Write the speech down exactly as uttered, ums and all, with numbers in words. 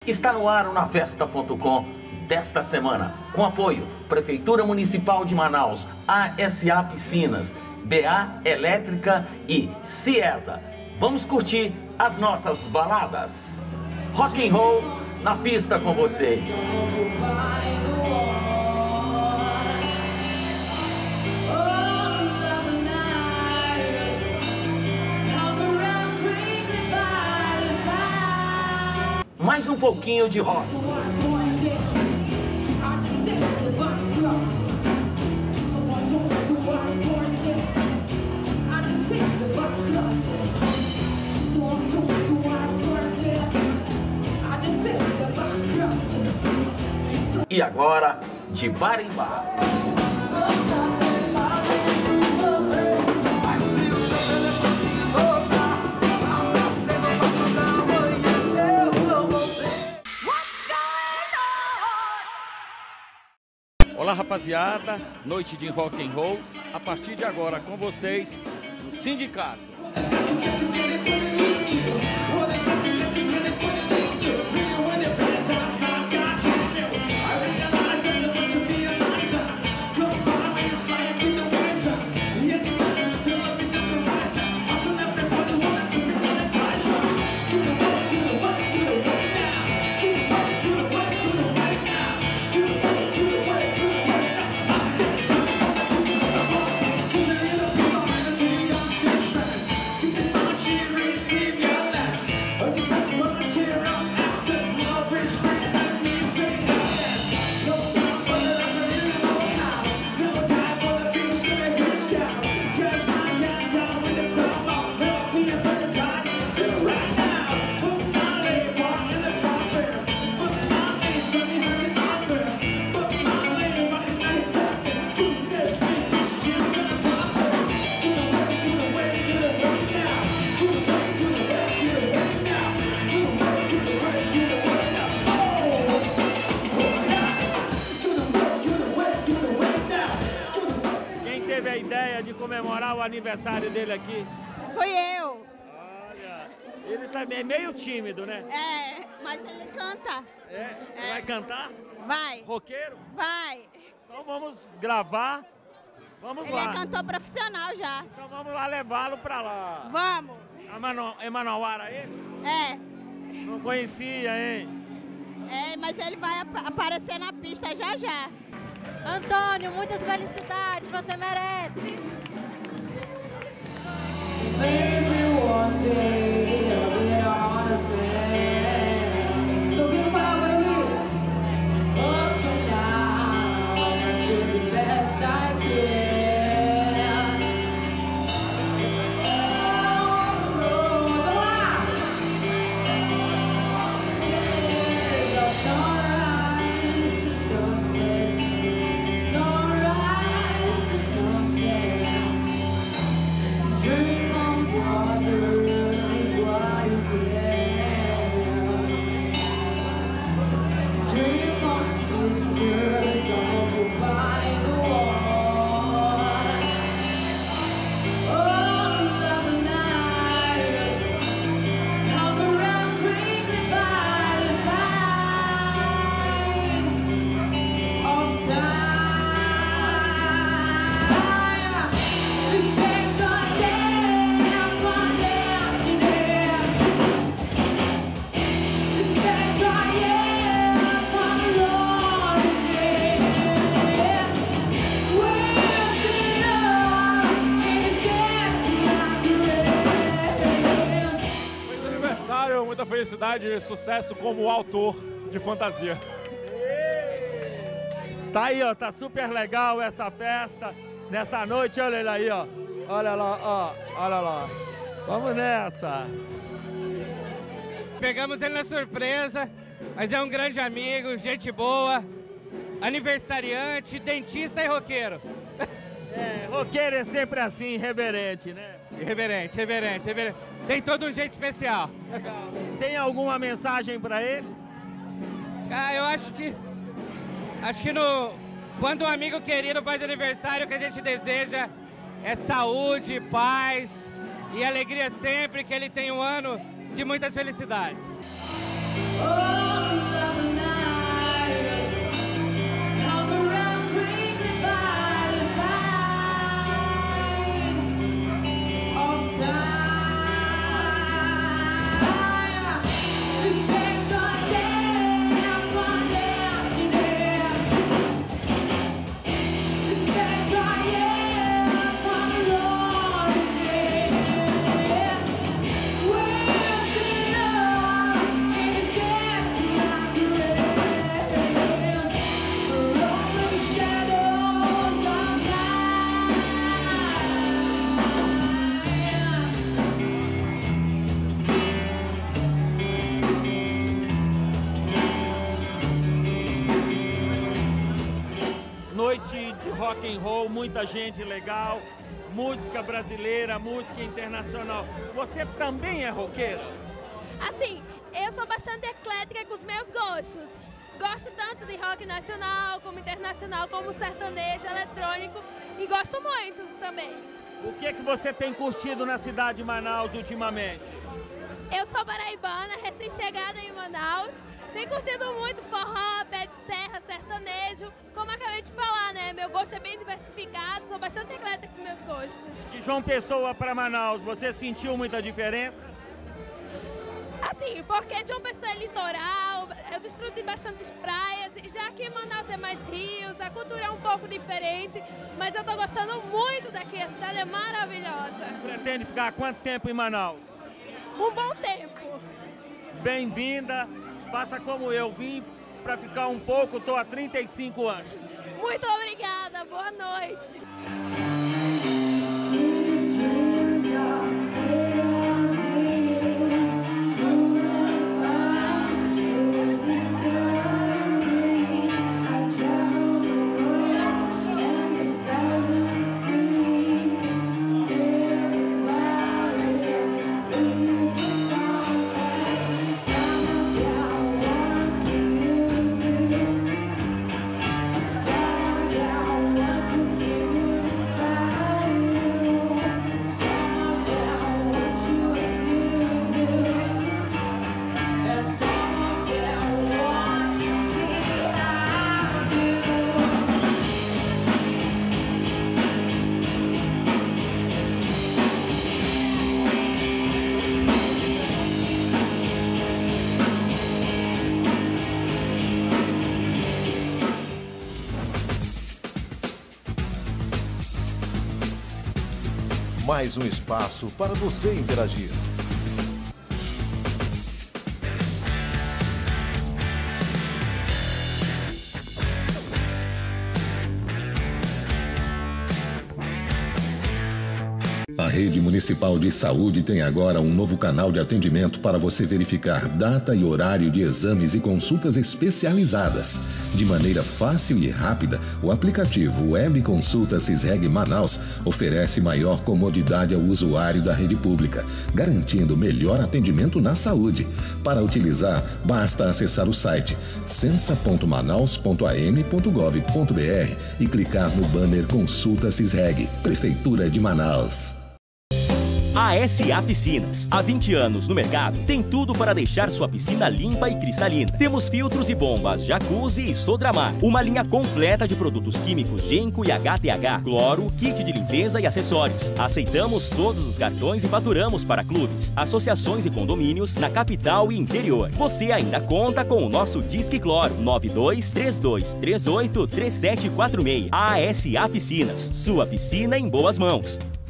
Está no ar o na festa ponto com desta semana, com apoio Prefeitura Municipal de Manaus, A S A Piscinas, B A Elétrica e Ciesa. Vamos curtir as nossas baladas. Rock and roll na pista com vocês. Mais um pouquinho de rock. E agora, de bar em bar. Olá, rapaziada, noite de rock and roll, a partir de agora com vocês, no Sindicato. Teve a ideia de comemorar o aniversário dele aqui? Foi eu. Olha, ele também é meio tímido, né? É, mas ele canta. É? É. Vai cantar? Vai. Roqueiro? Vai. Então vamos gravar. Vamos ele lá. Ele é cantor profissional já. Então vamos lá levá-lo pra lá. Vamos. É Manauara ele? É. Não conhecia, hein? É, mas ele vai ap aparecer na pista já já. Antônio, muitas felicidades, você merece. Maybe one day I'll be an honest man. Tô vindo para agora, up to now I do the best I can. On the road, vamos lá! There's a sunrise to sunset, sunrise to sunset. Dream on, brother, is what you can. Dream on, sisters, don't provide the war. Oh, love lives, come around quickly by the signs of time. Respect our damn violence in there. Respect our years from the Lord in this. Where's the love in the desperate? Feliz aniversário, muita felicidade e sucesso como autor de fantasia. Tá aí, ó, tá super legal essa festa, nesta noite, olha ele aí, ó. Olha lá, ó, olha lá. Vamos nessa. Pegamos ele na surpresa, mas é um grande amigo, gente boa, aniversariante, dentista e roqueiro. É, roqueiro é sempre assim, reverente, né? Reverente, reverente, reverente. Tem todo um jeito especial. Legal. Tem alguma mensagem pra ele? Ah, eu acho que... Acho que no, quando um amigo querido faz aniversário, o que a gente deseja é saúde, paz e alegria sempre, que ele tenha um ano de muitas felicidades. Oh, rock and roll, muita gente legal, música brasileira, música internacional. Você também é roqueira? Assim, eu sou bastante eclética com os meus gostos. Gosto tanto de rock nacional, como internacional, como sertanejo, eletrônico e gosto muito também. O que, que você tem curtido na cidade de Manaus ultimamente? Eu sou paraibana, recém-chegada em Manaus. Tenho curtido muito forró, pé de serra, sertanejo. Como acabei de falar, né? Meu gosto é bem diversificado, sou bastante eclética com meus gostos. De João Pessoa para Manaus, você sentiu muita diferença? Assim, porque João Pessoa é litoral, eu desfruto de bastantes praias, já que Manaus é mais rios, a cultura é um pouco diferente, mas eu tô gostando muito daqui, a cidade é maravilhosa. Pretende ficar quanto tempo em Manaus? Um bom tempo. Bem-vinda, faça como eu, vim para ficar um pouco, tô há trinta e cinco anos. Muito obrigada, boa noite. Mais um espaço para você interagir. A Rede Municipal de Saúde tem agora um novo canal de atendimento para você verificar data e horário de exames e consultas especializadas. De maneira fácil e rápida, o aplicativo Web Consulta Cisreg Manaus oferece maior comodidade ao usuário da rede pública, garantindo melhor atendimento na saúde. Para utilizar, basta acessar o site censa ponto manaus ponto a m ponto gov ponto b r e clicar no banner Consulta Cisreg, Prefeitura de Manaus. A S A Piscinas. Há vinte anos no mercado, tem tudo para deixar sua piscina limpa e cristalina. Temos filtros e bombas Jacuzzi e Sodramar. Uma linha completa de produtos químicos Genco e H T H, cloro, kit de limpeza e acessórios. Aceitamos todos os cartões e faturamos para clubes, associações e condomínios na capital e interior. Você ainda conta com o nosso Disque Cloro nove dois três dois três oito três sete quatro seis. A S A Piscinas. Sua piscina em boas mãos.